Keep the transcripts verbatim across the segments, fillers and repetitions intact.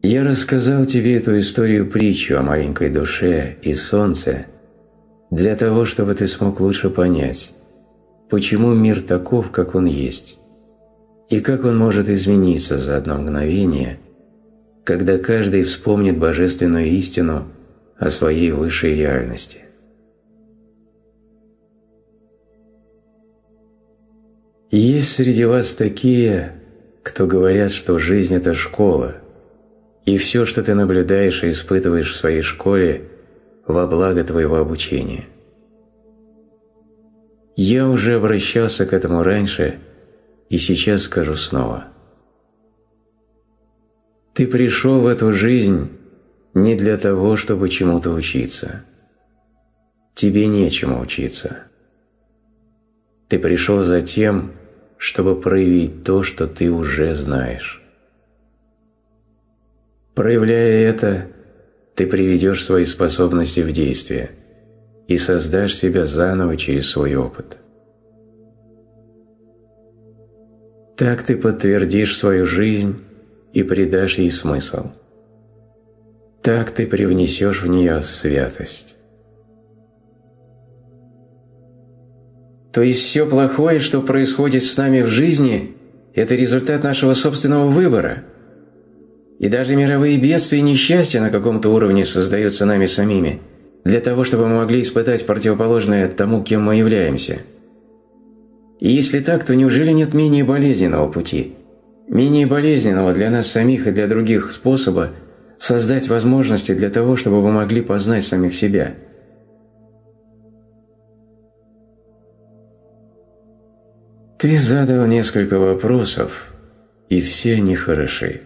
Я рассказал тебе эту историю-притчу о маленькой душе и солнце для того, чтобы ты смог лучше понять, почему мир таков, как он есть, и как он может измениться за одно мгновение, когда каждый вспомнит божественную истину о своей высшей реальности. Есть среди вас такие, кто говорят, что жизнь – это школа, и все, что ты наблюдаешь и испытываешь в своей школе, во благо твоего обучения. Я уже обращался к этому раньше, и сейчас скажу снова. Ты пришел в эту жизнь не для того, чтобы чему-то учиться. Тебе нечему учиться. Ты пришел за тем, чтобы проявить то, что ты уже знаешь. Проявляя это, ты приведешь свои способности в действие и создашь себя заново через свой опыт. Так ты подтвердишь свою жизнь и придашь ей смысл. Так ты привнесешь в нее святость. То есть все плохое, что происходит с нами в жизни, это результат нашего собственного выбора. И даже мировые бедствия и несчастья на каком-то уровне создаются нами самими, для того, чтобы мы могли испытать противоположное тому, кем мы являемся. И если так, то неужели нет менее болезненного пути, менее болезненного для нас самих и для других способа создать возможности для того, чтобы мы могли познать самих себя? Ты задал несколько вопросов, и все они хороши.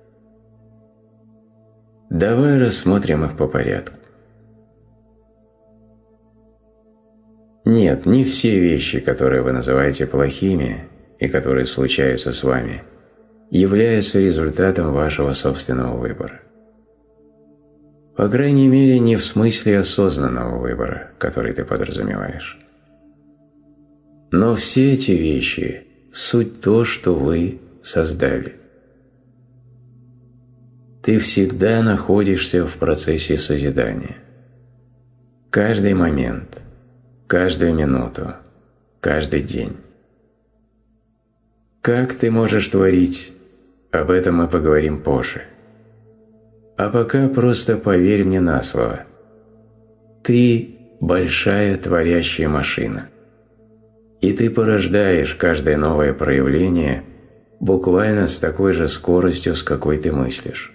Давай рассмотрим их по порядку. Нет, не все вещи, которые вы называете плохими и которые случаются с вами, являются результатом вашего собственного выбора. По крайней мере, не в смысле осознанного выбора, который ты подразумеваешь. Но все эти вещи – суть то, что вы создали. Ты всегда находишься в процессе созидания. Каждый момент, каждую минуту, каждый день. Как ты можешь творить, об этом мы поговорим позже. А пока просто поверь мне на слово. Ты – большая творящая машина. И ты порождаешь каждое новое проявление буквально с такой же скоростью, с какой ты мыслишь.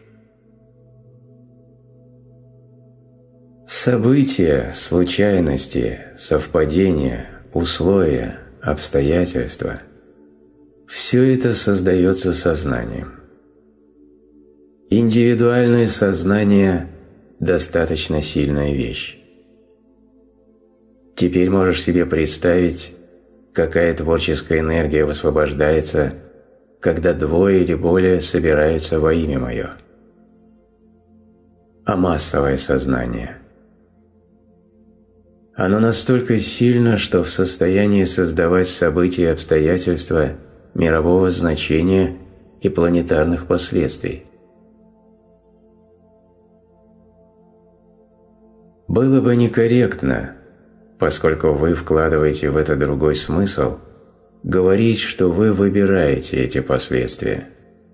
События, случайности, совпадения, условия, обстоятельства – все это создается сознанием. Индивидуальное сознание – достаточно сильная вещь. Теперь можешь себе представить, какая творческая энергия высвобождается, когда двое или более собираются во имя Мое. А массовое сознание – оно настолько сильно, что в состоянии создавать события и обстоятельства мирового значения и планетарных последствий. Было бы некорректно, поскольку вы вкладываете в это другой смысл, говорить, что вы выбираете эти последствия.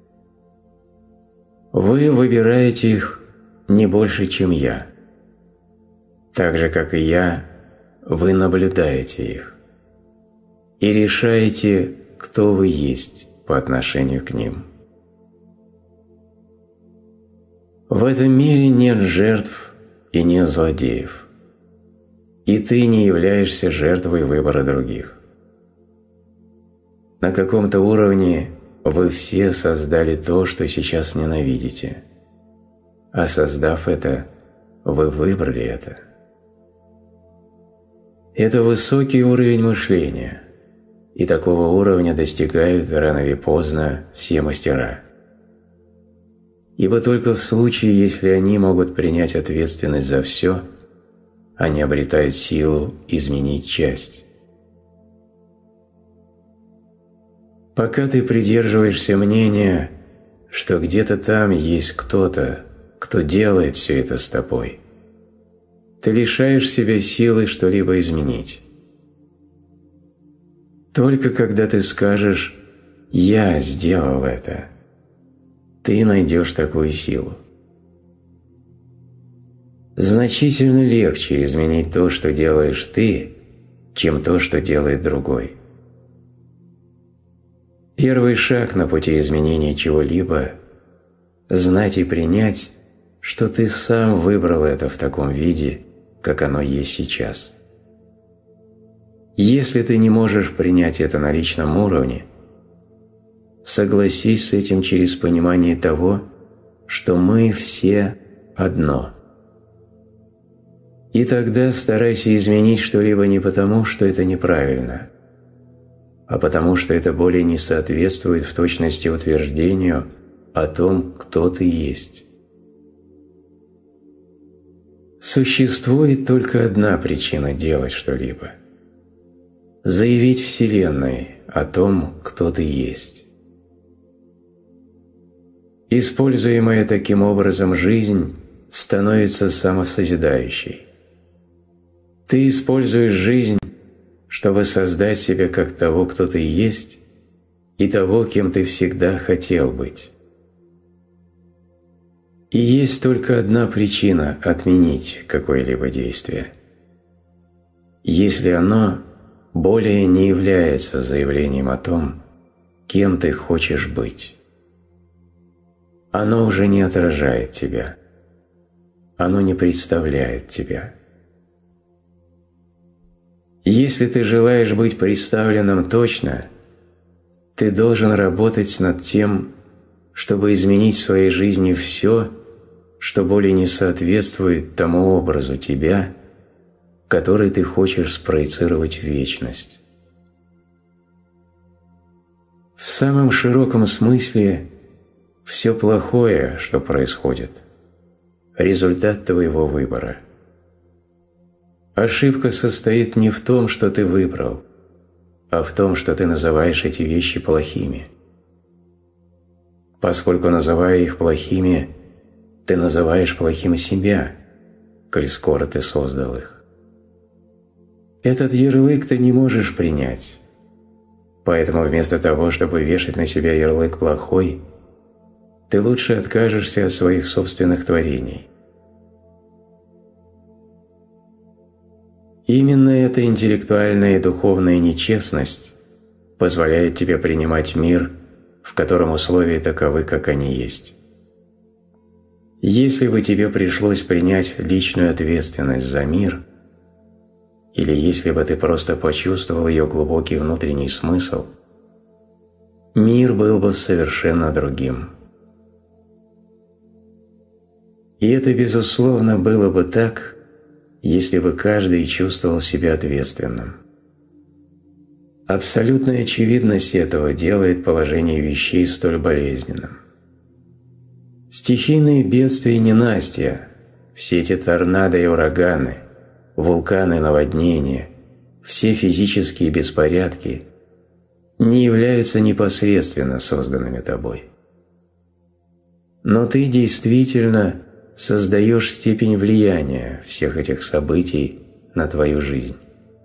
Вы выбираете их не больше, чем я. Так же, как и я, вы наблюдаете их и решаете, кто вы есть по отношению к ним. В этом мире нет жертв и нет злодеев, и ты не являешься жертвой выбора других. На каком-то уровне вы все создали то, что сейчас ненавидите, а создав это, вы выбрали это. Это высокий уровень мышления, и такого уровня достигают рано или поздно все мастера. Ибо только в случае, если они могут принять ответственность за все, они обретают силу изменить часть. Пока ты придерживаешься мнения, что где-то там есть кто-то, кто делает все это с тобой, ты лишаешь себя силы что-либо изменить. Только когда ты скажешь «Я сделал это», ты найдешь такую силу. Значительно легче изменить то, что делаешь ты, чем то, что делает другой. Первый шаг на пути изменения чего-либо – знать и принять, что ты сам выбрал это в таком виде, как оно есть сейчас. Если ты не можешь принять это на личном уровне, согласись с этим через понимание того, что мы все одно. И тогда старайся изменить что-либо не потому, что это неправильно, а потому, что это более не соответствует в точности утверждению о том, кто ты есть. Существует только одна причина делать что-либо – заявить Вселенной о том, кто ты есть. Используемая таким образом жизнь становится самосозидающей. Ты используешь жизнь, чтобы создать себя как того, кто ты есть, и того, кем ты всегда хотел быть. И есть только одна причина отменить какое-либо действие. Если оно более не является заявлением о том, кем ты хочешь быть. Оно уже не отражает тебя. Оно не представляет тебя. Если ты желаешь быть представленным точно, ты должен работать над тем, чтобы изменить в своей жизни все, что более не соответствует тому образу тебя, который ты хочешь спроецировать в вечность. В самом широком смысле все плохое, что происходит, результат твоего выбора. Ошибка состоит не в том, что ты выбрал, а в том, что ты называешь эти вещи плохими. Поскольку, называя их плохими, ты называешь плохим себя, коль скоро ты создал их. Этот ярлык ты не можешь принять, поэтому вместо того, чтобы вешать на себя ярлык «плохой», ты лучше откажешься от своих собственных творений. Именно эта интеллектуальная и духовная нечестность позволяет тебе принимать мир, в котором условия таковы, как они есть. Если бы тебе пришлось принять личную ответственность за мир, или если бы ты просто почувствовал ее глубокий внутренний смысл, мир был бы совершенно другим. И это, безусловно, было бы так, если бы каждый чувствовал себя ответственным. Абсолютная очевидность этого делает положение вещей столь болезненным. Стихийные бедствия и ненастья, все эти торнадо и ураганы, вулканы и наводнения, все физические беспорядки не являются непосредственно созданными тобой. Но ты действительно создаешь степень влияния всех этих событий на твою жизнь.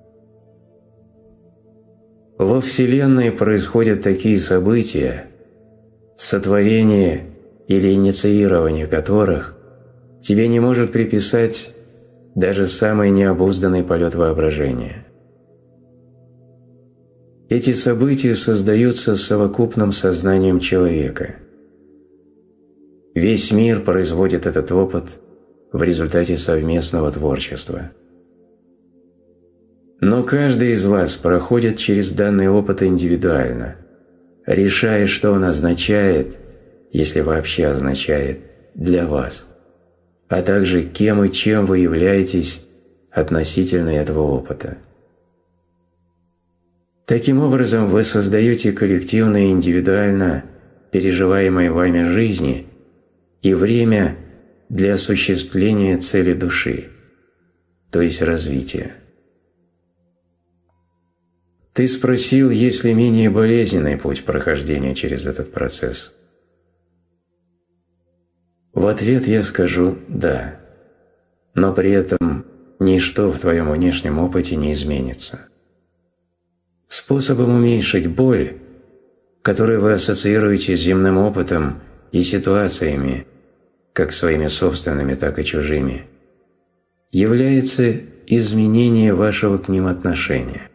Во Вселенной происходят такие события, сотворение или инициирование которых тебе не может приписать даже самый необузданный полет воображения. Эти события создаются совокупным сознанием человека. Весь мир производит этот опыт в результате совместного творчества. Но каждый из вас проходит через данный опыт индивидуально, решая, что он означает, если вообще означает, для вас, а также кем и чем вы являетесь относительно этого опыта. Таким образом, вы создаете коллективно и индивидуально переживаемые вами жизни и время для осуществления цели души, то есть развития. Ты спросил, есть ли менее болезненный путь прохождения через этот процесс. В ответ я скажу «да», но при этом ничто в твоем внешнем опыте не изменится. Способом уменьшить боль, которую вы ассоциируете с земным опытом и ситуациями, как своими собственными, так и чужими, является изменение вашего к ним отношения.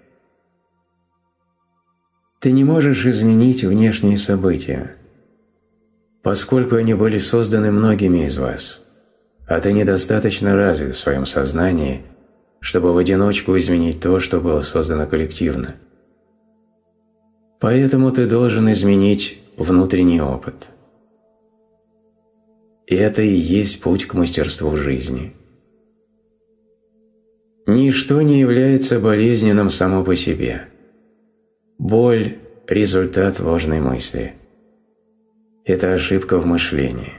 Ты не можешь изменить внешние события, поскольку они были созданы многими из вас, а ты недостаточно развит в своем сознании, чтобы в одиночку изменить то, что было создано коллективно. Поэтому ты должен изменить внутренний опыт. И это и есть путь к мастерству в жизни. Ничто не является болезненным само по себе. Боль – результат ложной мысли. Это ошибка в мышлении.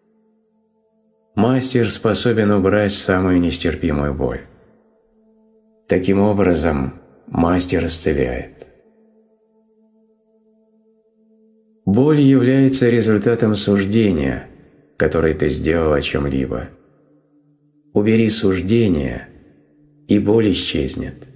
Мастер способен убрать самую нестерпимую боль. Таким образом, мастер исцеляет. Боль является результатом суждения, которое ты сделал о чем-либо. Убери суждение, и боль исчезнет.